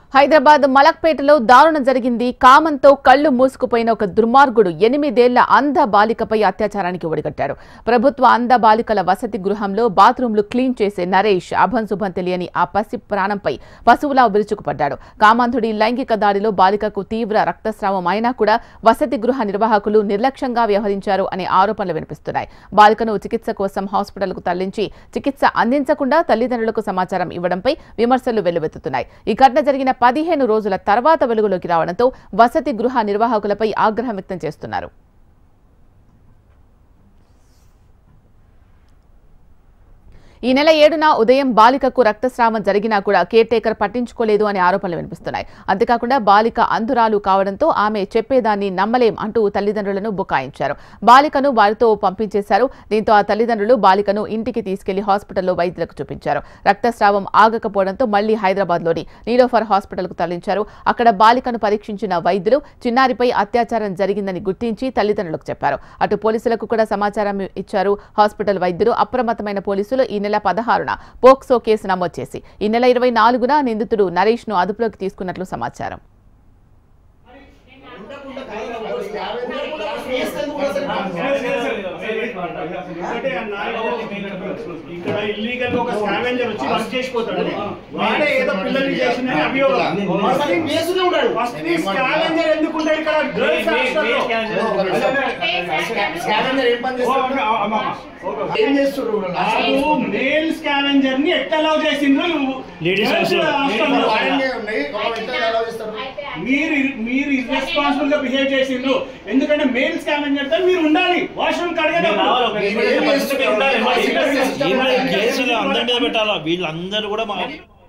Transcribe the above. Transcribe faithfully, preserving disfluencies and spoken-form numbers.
హైదరాబాద్ మలక్పేటలో దారుణం జరిగింది. కామంతో కళ్లు మూసుకుపోయిన ఒక దుర్మార్గుడు ఎనిమిదేళ్ల అంధ బాలికపై అత్యాచారానికి ఒడిగట్టాడు. ప్రభుత్వ అంధ బాలికల వసతి గృహంలో బాత్రూంలు క్లీన్ చేసే నరేష్ అభంశుభం తెలియని ఆ పసి ప్రాణంపై పశువులా విరుచుకుపడ్డాడు. కామాంధుడి లైంగిక దాడిలో బాలికకు తీవ్ర రక్తస్రావం అయినా కూడా వసతి గృహ నిర్వాహకులు నిర్లక్ష్యంగా వ్యవహరించారు అనే ఆరోపణలు వినిపిస్తున్నాయి. బాలికను చికిత్స కోసం హాస్పిటల్కు తరలించి చికిత్స అందించకుండా తల్లిదండ్రులకు సమాచారం ఇవ్వడంపై విమర్శలు వెల్లువెత్తుతున్నాయి. ఈ ఘటన జరిగిన పదిహేను రోజుల తర్వాత వెలుగులోకి రావడంతో వసతి గృహ నిర్వాహకులపై ఆగ్రహం వ్యక్తం చేస్తున్నారు. ఈ నెల ఏడున ఉదయం బాలికకు రక్తస్రావం జరిగినా కూడా కేర్ టేకర్ పట్టించుకోలేదు అనే ఆరోపణలు వినిపిస్తున్నాయి. అంతేకాకుండా బాలిక అంధురాలు కావడంతో ఆమె చెప్పేదాన్ని నమ్మలేం అంటూ తల్లిదండ్రులను బుకాయించారు. బాలికను వారితో పంపించేశారు. దీంతో ఆ తల్లిదండ్రులు బాలికను ఇంటికి తీసుకెళ్లి హాస్పిటల్లో వైద్యులకు చూపించారు. రక్తస్రావం ఆగకపోవడంతో మళ్లీ హైదరాబాద్లోని నీలోఫర్ హాస్పిటల్కు తరలించారు. అక్కడ బాలికను పరీక్షించిన వైద్యులు చిన్నారిపై అత్యాచారం జరిగిందని గుర్తించి తల్లిదండ్రులకు చెప్పారు. అటు పోలీసులకు కూడా సమాచారం ఇచ్చారు. హాస్పిటల్ వైద్యులు అప్రమత్తమైన పోలీసులు ఈ నెల పదహారున పోక్సో కేసు నమోదు చేసి ఈ నెల ఇరవై నాలుగున నిందితుడు నరేష్ ను అదుపులోకి తీసుకున్నట్లు సమాచారం. ఇక్కడ ఇల్లీగల్ ఒక స్కావెంజర్ వచ్చి వర్క్ చేసిపోతాడు. వాడే ఏదో పిల్లల్ని చేసిన అభియోగం. ఫస్ట్ స్కావెంజర్ ఎందుకు ఉంటాడు ఇక్కడ? గర్ల్స్ హాస్టల్లో స్కావెంజర్ ఏం పని చేస్తాడు? ఏం చేస్తున్నారు? మేల్ స్కావెంజర్ ని ఎట్లా అలౌ చేసిండ్రు నువ్వు? మీరు మీరు ఇర్రెస్పాన్సిబుల్ గా బిహేవ్ చేసిండ్రు. ఎందుకంటే మేల్ స్కావెంజర్ తో మీరు ఉండాలి. వాష్రూమ్ కడగడం కేసులు అందరి మీద పెట్టాలా? వీళ్ళందరూ కూడా